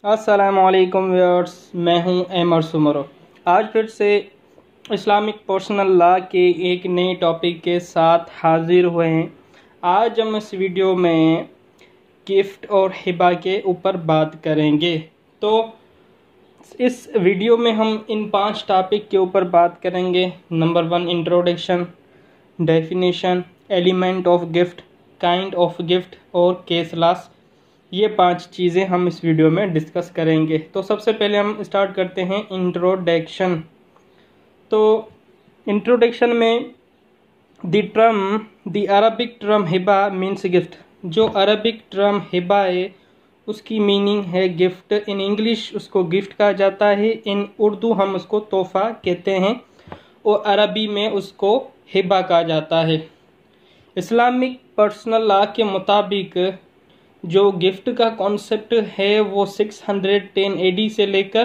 अस्सलामुअलैकुम व्यूअर्स, मैं हूं एमर सुमरो। आज फिर से इस्लामिक पर्सनल लॉ के एक नए टॉपिक के साथ हाजिर हुए हैं। आज हम इस वीडियो में गिफ्ट और हिबा के ऊपर बात करेंगे। तो इस वीडियो में हम इन 5 टॉपिक के ऊपर बात करेंगे। Number 1 introduction, definition, element of gift, kind of gift और केस लॉस। ये 5 चीज़ें हम इस वीडियो में डिस्कस करेंगे। तो सबसे पहले हम स्टार्ट करते हैं इंट्रोडक्शन। तो इंट्रोडक्शन में द अरबिक टर्म हिबा मीन्स गिफ्ट। जो अरबिक टर्म हिबा है उसकी मीनिंग है गिफ्ट। इन इंग्लिश उसको गिफ्ट कहा जाता है, इन उर्दू हम उसको तोहफा कहते हैं और अरबी में उसको हिबा कहा जाता है। इस्लामिक पर्सनल लॉ के मुताबिक जो गिफ्ट का कॉन्सेप्ट है वो 610 एडी से लेकर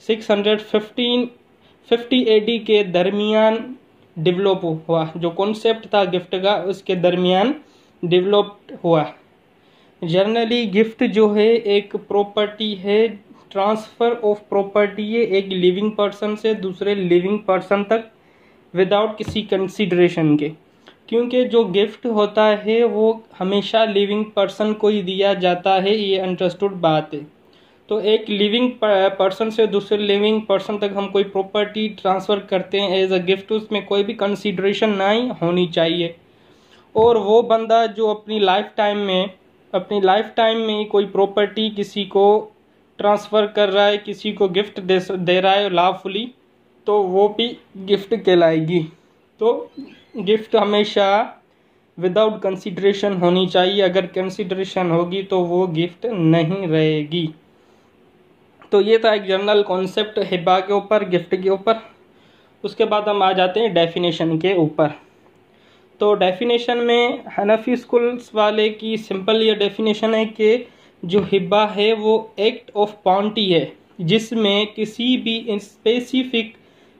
650 एडी के दरमियान डेवलप हुआ। जो कॉन्सेप्ट था गिफ्ट का उसके दरमियान डेवलप हुआ। जनरली गिफ्ट जो है एक प्रॉपर्टी है, ट्रांसफ़र ऑफ प्रॉपर्टी है एक लिविंग पर्सन से दूसरे लिविंग पर्सन तक विदाउट किसी कंसिडरेशन के। क्योंकि जो गिफ्ट होता है वो हमेशा लिविंग पर्सन को ही दिया जाता है, ये अंडरस्टूड बात है। तो एक लिविंग पर्सन से दूसरे लिविंग पर्सन तक हम कोई प्रॉपर्टी ट्रांसफ़र करते हैं एज अ गिफ्ट, उसमें कोई भी कंसीडरेशन नहीं होनी चाहिए। और वो बंदा जो अपनी लाइफ टाइम में कोई प्रॉपर्टी किसी को ट्रांसफ़र कर रहा है, किसी को गिफ्ट दे रहा है लॉफुली, तो वो भी गिफ्ट कहलाएगी। तो गिफ्ट हमेशा विदाउट कंसिडरेशन होनी चाहिए। अगर कंसिडरेशन होगी तो वो गिफ्ट नहीं रहेगी। तो ये था एक जनरल कॉन्सेप्ट हिबा के ऊपर, गिफ्ट के ऊपर। उसके बाद हम आ जाते हैं डेफिनेशन के ऊपर। तो डेफिनेशन में हनफी स्कूल्स वाले की सिंपल ये डेफिनेशन है कि जो हिबा है वो एक्ट ऑफ बाउंटी है, जिसमें किसी भी स्पेसिफिक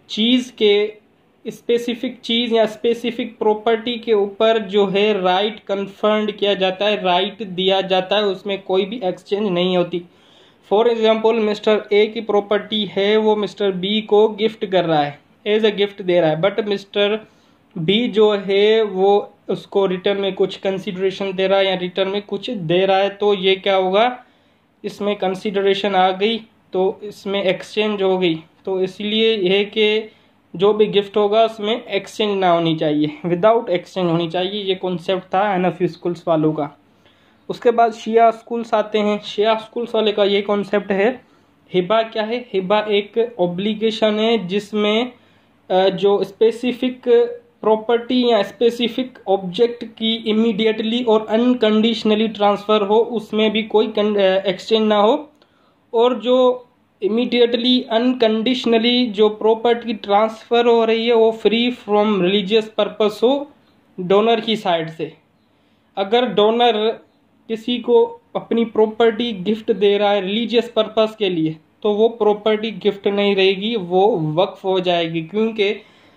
चीज़ या स्पेसिफिक प्रॉपर्टी के ऊपर जो है राइट कन्फर्ड किया जाता है, राइट दिया जाता है, उसमें कोई भी एक्सचेंज नहीं होती। फॉर एग्जांपल मिस्टर ए की प्रॉपर्टी है, वो मिस्टर बी को गिफ्ट कर रहा है, एज अ गिफ्ट दे रहा है, बट मिस्टर बी जो है वो उसको रिटर्न में कुछ कंसिडरेशन दे रहा है या रिटर्न में कुछ दे रहा है। तो ये क्या होगा, इसमें कंसिडरेशन आ गई तो इसमें एक्सचेंज हो गई। तो इसलिए यह कि जो भी गिफ्ट होगा उसमें एक्सचेंज ना होनी चाहिए, विदाउट एक्सचेंज होनी चाहिए। ये कॉन्सेप्ट था हनफी स्कूल्स वालों का। उसके बाद शिया स्कूल्स आते हैं। शिया स्कूल्स वाले का ये कॉन्सेप्ट है, हिबा क्या है, हिबा एक ऑब्लिगेशन है जिसमें जो स्पेसिफिक प्रॉपर्टी या स्पेसिफिक ऑब्जेक्ट की इमीडिएटली और अनकंडीशनली ट्रांसफ़र हो, उसमें भी कोई एक्सचेंज ना हो। और जो इमीडिएटली अनकंडीशनली जो प्रॉपर्टी ट्रांसफ़र हो रही है वो फ्री फ्रॉम रिलीजियस पर्पस हो डोनर की साइड से। अगर डोनर किसी को अपनी प्रॉपर्टी गिफ्ट दे रहा है रिलीजियस पर्पस के लिए, तो वो प्रॉपर्टी गिफ्ट नहीं रहेगी, वो वक्फ हो जाएगी। क्योंकि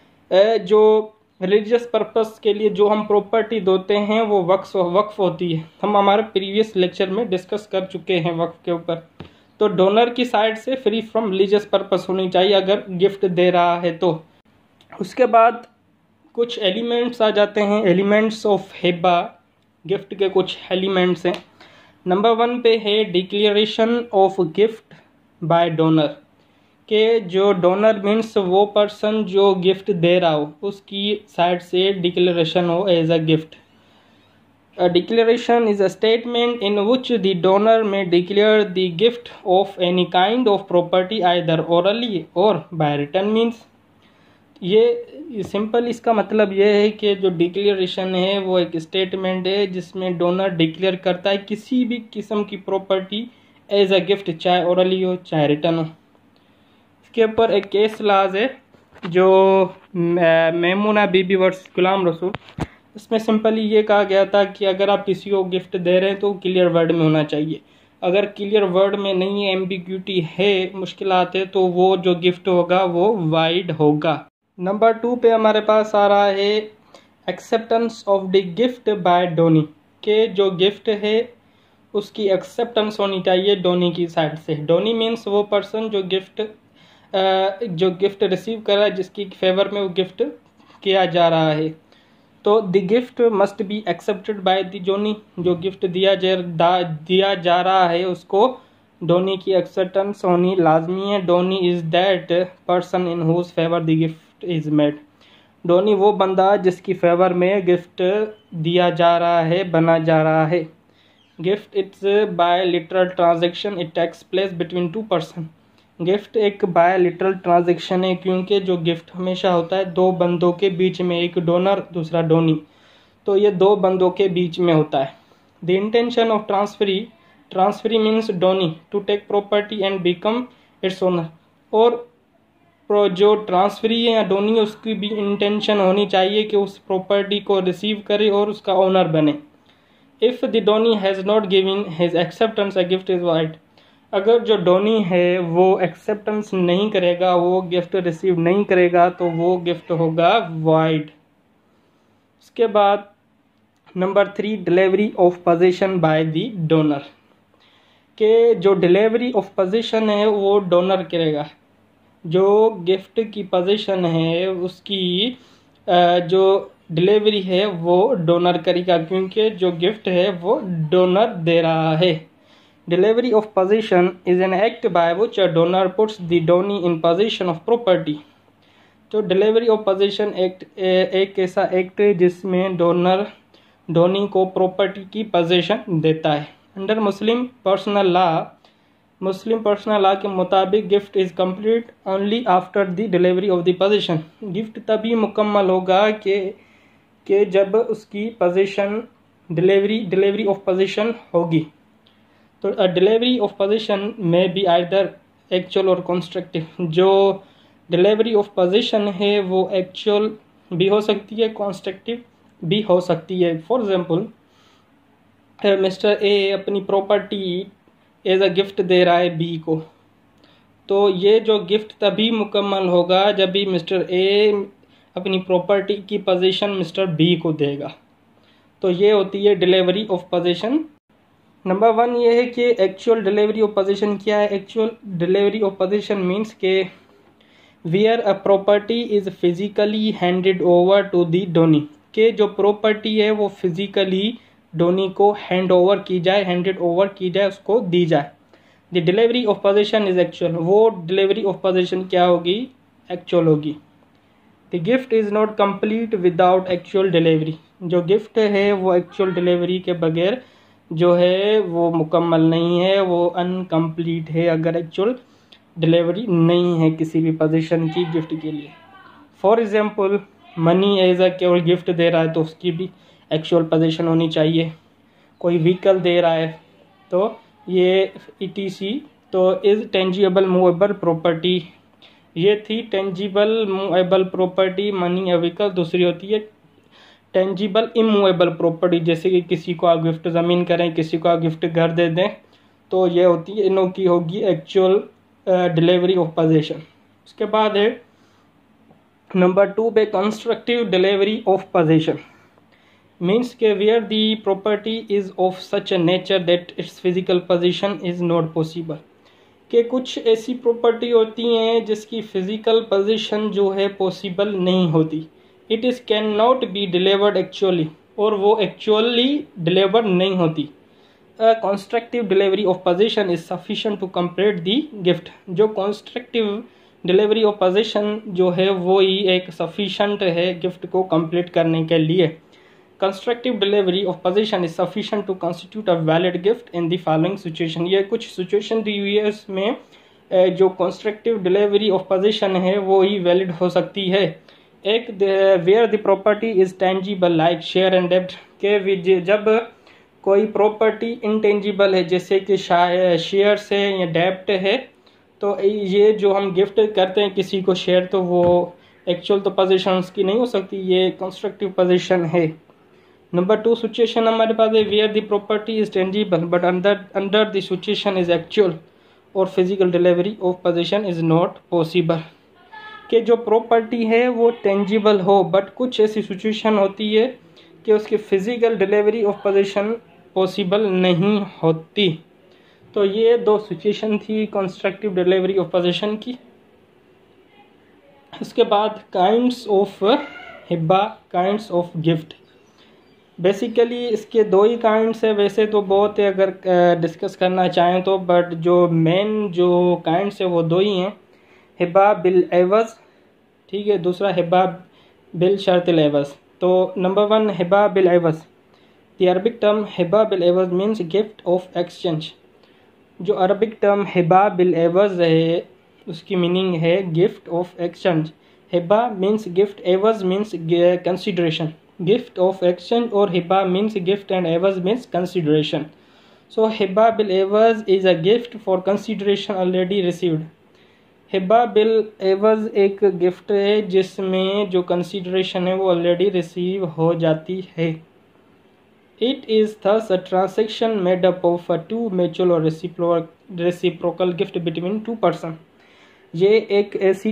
जो रिलीजियस पर्पस के लिए जो हम प्रॉपर्टी देते हैं वो वक्फ होती है। हम हमारे प्रीवियस लेक्चर में डिस्कस कर चुके हैं वक्फ के ऊपर। तो डोनर की साइड से फ्री फ्रॉम रिलीजियस पर्पस होनी चाहिए अगर गिफ्ट दे रहा है तो। उसके बाद कुछ एलिमेंट्स आ जाते हैं, एलिमेंट्स ऑफ हिबा। गिफ्ट के कुछ एलिमेंट्स हैं। नंबर 1 पे है declaration of gift by donor, के जो डोनर मीन्स वो पर्सन जो गिफ्ट दे रहा हो उसकी साइड से डिक्लेरेशन हो as a gift. A declaration is a statement in which the donor may declare the gift of any kind of property either orally or by written means। ये simple इसका मतलब ये है कि जो डिक्लेरेशन है वो एक स्टेटमेंट है जिसमें डोनर डिक्लेयर करता है किसी भी किस्म की प्रॉपर्टी एज अ गिफ्ट, चाहे ओरली हो चाहे रिटर्न हो। इसके ऊपर एक केस लाज है जो मैमूना बीबी वर्सेस गुलाम रसूल। इसमें सिंपली ये कहा गया था कि अगर आप किसी को गिफ्ट दे रहे हैं तो क्लियर वर्ड में होना चाहिए। अगर क्लियर वर्ड में नहीं है, एम्बिग्यूटी है, मुश्किलात है, तो वो जो गिफ्ट होगा वो वाइड होगा। नंबर 2 पे हमारे पास आ रहा है acceptance of the gift by donee, के जो गिफ्ट है उसकी एक्सेप्टेंस होनी चाहिए डोनी की साइड से। डोनी मीन्स वो पर्सन जो गिफ्ट रिसीव कर रहा है, जिसकी फेवर में वो गिफ्ट किया जा रहा है। तो the gift must be accepted by the donee. जो गिफ्ट दिया जा रहा है उसको डोनी की एक्सेप्टेंस होनी लाजमी है। Donee is that person in whose favour the gift is made. Donee वो बंदा जिसकी फेवर में गिफ्ट दिया जा रहा है, बना जा रहा है। Gift it's bilateral transaction, it takes place between two person. Gift एक बाय लिटरल ट्रांजेक्शन है, क्योंकि जो गिफ्ट हमेशा होता है दो बंदों के बीच में, एक डोनर दूसरा डोनी, तो ये दो बंदों के बीच में होता है। The intention of transferee means donee to take property and become its owner. और जो ट्रांसफरी है या डोनी, उसकी भी इंटेंशन होनी चाहिए कि उस प्रॉपर्टी को रिसीव करे और उसका ओनर बने। If the donee has not given his acceptance, a gift is void. अगर जो डोनी है वो एक्सेप्टेंस नहीं करेगा, वो गिफ्ट रिसीव नहीं करेगा, तो वो गिफ्ट होगा वाइड। उसके बाद number 3, delivery of possession by the donor. के जो डिलीवरी ऑफ पोजीशन है वो डोनर करेगा। जो गिफ्ट की पोजीशन है उसकी जो डिलीवरी है वो डोनर करेगा, क्योंकि जो गिफ्ट है वो डोनर दे रहा है। Delivery of possession is an act by which a donor puts the donee in possession of property. तो डिलीवरी ऑफ पोजीशन एक्ट एक ऐसा एक्ट है जिसमें डोनर डोनी को प्रॉपर्टी की पोजीशन देता है। अंडर मुस्लिम पर्सनल लॉ के मुताबिक gift is complete only after the delivery of the possession. Gift तभी मुकम्मल होगा कि जब उसकी पोजीशन डिलीवरी ऑफ पोजीशन होगी। तो डिलीवरी ऑफ पोजीशन में भी आइदर एक्चुअल और कंस्ट्रक्टिव। जो डिलीवरी ऑफ पोजीशन है वो एक्चुअल भी हो सकती है, कंस्ट्रक्टिव भी हो सकती है। फॉर एग्जांपल, मिस्टर ए अपनी प्रॉपर्टी एज अ गिफ्ट दे रहा है बी को, तो ये जो गिफ्ट तभी मुकम्मल होगा जब भी मिस्टर ए अपनी प्रॉपर्टी की पोजीशन मिस्टर बी को देगा। तो ये होती है डिलीवरी ऑफ पोजीशन। नंबर 1 ये है कि एक्चुअल डिलीवरी ऑफ पोजीशन क्या है। Actual delivery of possession means के where a property is physically handed over to the donee. के जो प्रॉपर्टी है वो फिजिकली डोनी को हैंडेड ओवर की जाए, उसको दी जाए। The delivery of possession is actual. वो डिलीवरी ऑफ पोजीशन क्या होगी? एक्चुअल होगी। The gift is not complete without actual delivery. जो गिफ्ट है वो एक्चुअल डिलीवरी के बगैर जो है वो मुकम्मल नहीं है, वो अनकम्प्लीट है अगर एक्चुअल डिलीवरी नहीं है किसी भी पोजीशन की गिफ्ट के लिए। For example, money as a केवल गिफ्ट दे रहा है तो उसकी भी एक्चुअल पोजीशन होनी चाहिए। कोई व्हीकल दे रहा है तो ये ETC, तो इज टेंजिबल मूवेबल प्रॉपर्टी। ये थी टेंजिबल मूवेबल प्रॉपर्टी, मनी या व्हीकल। दूसरी होती है टेंजिबल इमूवेबल प्रॉपर्टी, जैसे कि किसी को आप गिफ्ट ज़मीन करें, किसी को आप गिफ्ट घर दे दें, तो ये होती है, इनों की होगी एक्चुअल डिलीवरी ऑफ पोजीशन। उसके बाद है नंबर 2 पे constructive delivery of possession. Means के where the property is of such a nature that its physical possession is not possible. कि कुछ ऐसी प्रॉपर्टी होती हैं जिसकी फिजिकल पोजीशन जो है पॉसिबल नहीं होती। It is can not be delivered actually, और वो एक्चुअली डिलीवर नहीं होती। Constructive delivery of possession is sufficient to complete the gift. जो कंस्ट्रक्टिव डिलीवरी ऑफ पोजीशन जो है वो ही एक सफिशिएंट है गिफ्ट को कंप्लीट करने के लिए। Constructive delivery of possession is sufficient to constitute a valid gift in the following situation. ये कुछ सिचुएशन दी हुई है, उसमें जो कंस्ट्रक्टिव डिलीवरी ऑफ पोजीशन है वो ही वैलिड हो सकती है। एक where the property is tangible like share and डेब्ट। के जब कोई प्रॉपर्टी इंटेंजिबल है जैसे कि शेयर से या डेब्ट है, तो ये जो हम गिफ्ट करते हैं किसी को शेयर, तो वो एक्चुअल तो पोजीशन उसकी नहीं हो सकती, ये कंस्ट्रक्टिव पोजीशन है। नंबर 2 सिचुएशन हमारे पास है where the property is tangible but under the situation is actual और physical delivery of possession is not possible. कि जो प्रॉपर्टी है वो टेंजिबल हो, बट कुछ ऐसी सिचुएशन होती है कि उसकी physical delivery of possession possible नहीं होती। तो ये दो सिचुएशन थी कंस्ट्रक्टिव डिलीवरी ऑफ पोजीशन की। इसके बाद काइंड्स ऑफ हिब्बा, काइंड्स ऑफ गिफ्ट। बेसिकली इसके दो ही काइंड्स है, वैसे तो बहुत है अगर डिस्कस करना चाहें तो, बट जो मेन जो काइंड्स है वो दो ही हैं, हिब्बा बिल एवज, ठीक है, दूसरा हिब्बा बिल शर्तिल एवज। तो नंबर 1 हिब्बा बिल एवज। द अरबिक टर्म हिब्बा बिल एवज मीन्स गिफ्ट ऑफ एक्सचेंज। जो अरबिक टर्म हिब्बा बिल एवज है उसकी मीनिंग है गिफ्ट ऑफ एक्सचेंज। हिब्बा मीन्स गिफ्ट, एवज means consideration. Gift of exchange और हिब्बा मीन्स गिफ्ट एंड एवज मीन्स कंसिडरेशन। सो हिब्बा बिल एवज is a gift for consideration already received. हिब्बा बिल एवज एक गिफ्ट है जिसमें जो कंसिडरेशन है वो ऑलरेडी रिसीव हो जाती है। It is thus a transaction made up of a two mutual और reciprocal gift between two person. ये एक ऐसी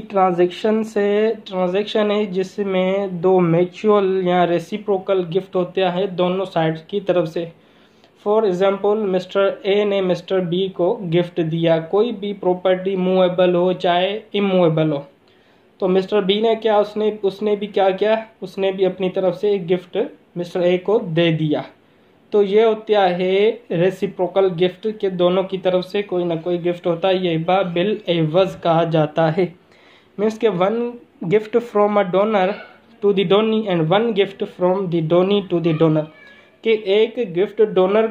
ट्रांजैक्शन है जिसमें दो म्यूचुअल या रेसिप्रोकल गिफ्ट होता है दोनों साइड्स की तरफ से। फॉर एग्जांपल मिस्टर ए ने मिस्टर बी को गिफ्ट दिया, कोई भी प्रॉपर्टी मूवेबल हो चाहे इमूवेबल हो। तो मिस्टर बी ने क्या, उसने भी क्या किया, उसने भी अपनी तरफ से एक गिफ्ट मिस्टर ए को दे दिया। तो ये होता है रेसिप्रोकल गिफ्ट के दोनों की तरफ से कोई ना कोई गिफ्ट होता है, ये हिब्बा बिल एवज कहा जाता है। मीन्स के 1 gift from a donor to the donee and 1 gift from the donee to the donor, कि एक गिफ्ट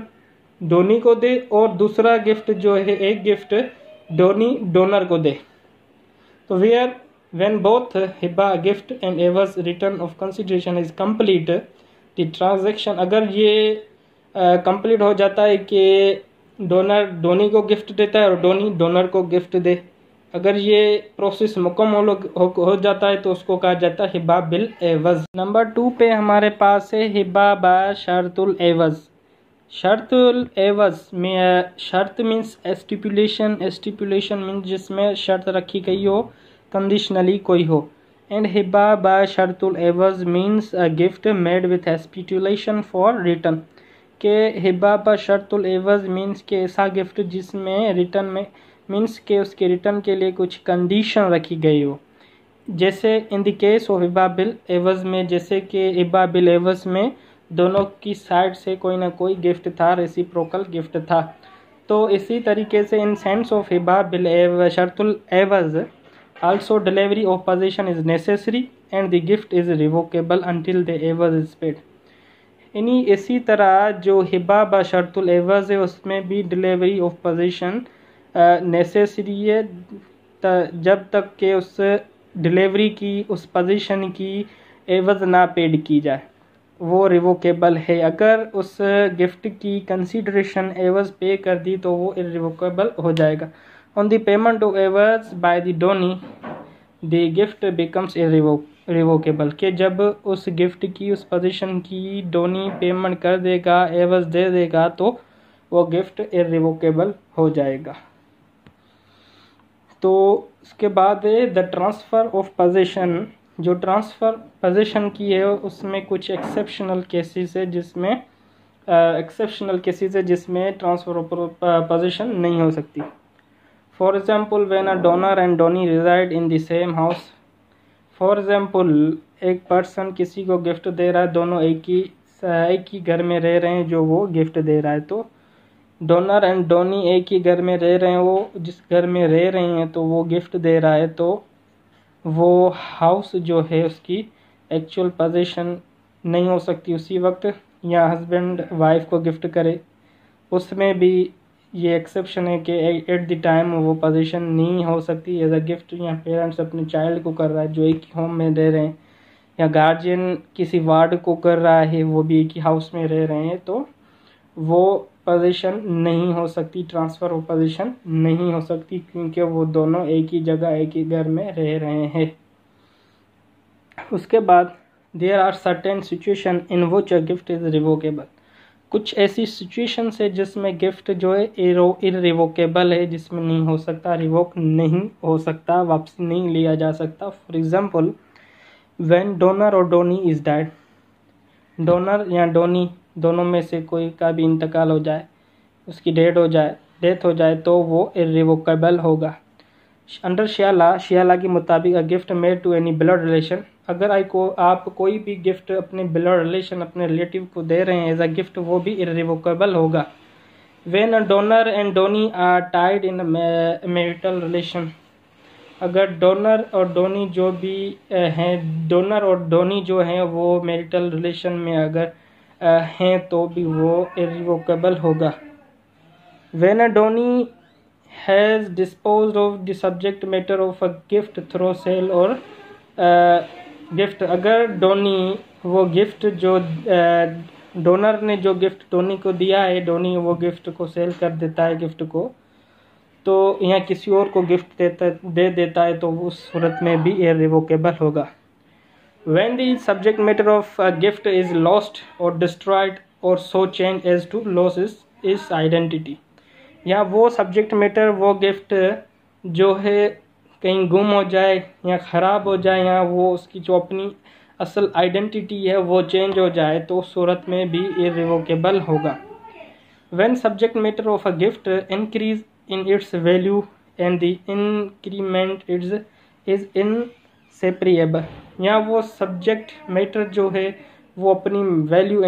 डोनी को दे और दूसरा गिफ्ट जो है एक गिफ्ट डोनी डोनर को दे। तो वेयर व्हेन बोथ हिब्बा गिफ्ट एंड एवज return of consideration is complete the transaction, अगर ये कंप्लीट हो जाता है कि डोनर डोनी को गिफ्ट देता है और डोनी डोनर को गिफ्ट दे, अगर ये प्रोसेस मुकम्मल हो जाता है तो उसको कहा जाता है हिब्बा बिल एवज। नंबर 2 पे हमारे पास है हिब्बा बा शर्तुल एवज। शर्तुल एवज में शर्त मीन्स स्टिपुलेशन, स्टिपुलेशन मीन्स जिसमें शर्त रखी गई हो, कंडीशनली कोई हो। एंड हिब्बा बा शर्तुल एवज means a gift made with stipulation for return, के हिब्बा बा शर्तुल एवज मीन्स के ऐसा गिफ्ट जिसमें रिटर्न में मीन्स के उसके रिटर्न के लिए कुछ कंडीशन रखी गई हो। जैसे इन द केस ऑफ हिब्बा बिल एवज में, जैसे कि हिब्बा बिल एवज में दोनों की साइड से कोई ना कोई गिफ्ट था, रेसिप्रोकल गिफ्ट था। तो इसी तरीके से इन सेंस ऑफ हिब्बा बिल एवज शर्तुल एवज also delivery of possession is necessary and the gift is revocable until the एवज इज पेड। यानी इसी तरह जो हिब्बा बा शर्तुल एवज है उसमें भी डिलीवरी ऑफ पोजीशन नेसेसरी है जब तक कि उस डिलीवरी की, उस पोजीशन की एवज ना पेड की जाए, वो रिवोकेबल है। अगर उस गिफ्ट की कंसीडरेशन एवज पे कर दी तो वो इरिवोकेबल हो जाएगा। ऑन द पेमेंट ऑफ एवज by the donee the gift becomes revocable, के जब उस गिफ्ट की, उस पोजीशन की डोनी पेमेंट कर देगा, एवज दे देगा, तो वो गिफ्ट इरिवोकेबल हो जाएगा। तो उसके बाद है द ट्रांसफ़र ऑफ पोजीशन। जो ट्रांसफ़र पोजीशन की है उसमें कुछ एक्सेप्शनल केसेस है जिसमें ट्रांसफ़र ऑफ पोजीशन नहीं हो सकती। For example when a donor and donee reside in the same house. For example एक पर्सन किसी को गिफ्ट दे रहा है, दोनों एक ही घर में रह रहे हैं जो वो गिफ्ट दे रहा है, तो डोनर एंड डोनी एक ही घर में रह रहे हैं, वो जिस घर में रह रहे हैं तो वो गिफ्ट दे रहा है, तो वो हाउस जो है उसकी एक्चुअल पोजीशन नहीं हो सकती उसी वक्त, या हस्बैंड वाइफ को गिफ्ट करे उसमें भी ये एक्सेप्शन है कि एट द टाइम वो पोजीशन नहीं हो सकती एज अ गिफ्ट। या पेरेंट्स अपने चाइल्ड को कर रहा है जो एक ही होम में रह रहे हैं, या गार्जियन किसी वार्ड को कर रहा है वो भी एक ही हाउस में रह रहे हैं, तो वो पोजीशन नहीं हो सकती, ट्रांसफ़र ऑफ पोजीशन नहीं हो सकती, क्योंकि वो दोनों एक ही जगह एक ही घर में रह रहे हैं। उसके बाद there are certain situation in which a gift is revocable. कुछ ऐसी सिचुएशन है जिसमें गिफ्ट जो है इरिवोकेबल है, जिसमें नहीं हो सकता, रिवोक नहीं हो सकता, वापसी नहीं लिया जा सकता। फॉर एग्जाम्पल व्हेन डोनर और डोनी इज़ डेड, डोनर या डोनी दोनों में से कोई का भी इंतकाल हो जाए, उसकी डेथ हो जाए तो वो इर्रिवोकेबल होगा। अंडर शियाला के मुताबिक a gift made to any blood relation, अगर आप कोई भी गिफ्ट अपने ब्लड रिलेशन अपने रिलेटिव को दे रहे हैं एज अ गिफ्ट, वो भी इर्रिवोकेबल होगा। When a donor and donee are tied in marital relation, अगर डोनर और डोनी जो भी हैं, डोनर और डोनी जो हैं वो मैरिटल रिलेशन में अगर हैं तो भी वो इर्रिवोकेबल होगा। When a donee has disposed of the subject matter of a gift through sale और गिफ्ट, अगर डोनी वो गिफ्ट जो डोनर ने जो गिफ्ट डोनी को दिया है, डोनी वो गिफ्ट को सेल कर देता है गिफ्ट को, तो यहाँ किसी और को गिफ्ट दे देता है तो उस सूरत में भी इर्रिवोकेबल होगा। When the subject matter of a gift is lost or destroyed or so changed as to lose its identity, या वो सब्जेक्ट मैटर वो गिफ्ट जो है कहीं गुम हो जाए या ख़राब हो जाए या वो उसकी जो अपनी असल आइडेंटिटी है वो चेंज हो जाए तो उस सूरत में भी इर्रिवोकेबल होगा। When subject matter of a gift increase in its value and the increment is inseparable, या वो सब्जेक्ट मैटर जो है वो अपनी वैल्यू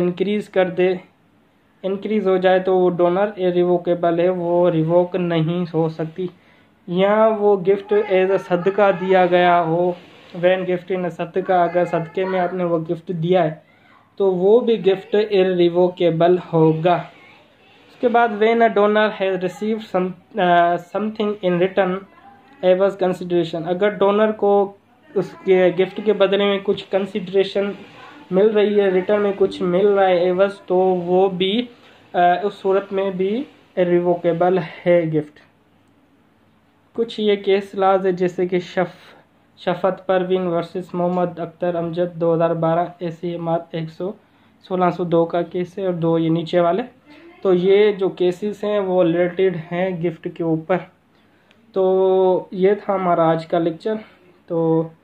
इंक्रीज़ हो जाए तो वो डोनर इर्रिवोकेबल है, वो रिवोक नहीं हो सकती। या वो गिफ्ट एज अ सदका दिया गया हो, वैन गिफ्ट इन सदका, अगर सदक़े में आपने वो गिफ्ट दिया है तो वो भी गिफ्ट इर्रिवोकेबल होगा। उसके बाद when a donor has received something in return as consideration, अगर डोनर को उसके गिफ्ट के बदले में कुछ कंसिडरेशन मिल रही है, रिटर्न में कुछ मिल रहा है एवज, तो वो भी उस सूरत में भी इर्रिवोकेबल है गिफ्ट। कुछ ये केस लाज है जैसे कि शफत परवीन वर्सेस मोहम्मद अख्तर अमजद 2012 ऐसी मात 1602 का केस है और 2 ये नीचे वाले। तो ये जो केसेस हैं वो रिलेटेड हैं गिफ्ट के ऊपर। तो ये था हमारा आज का लेक्चर। तो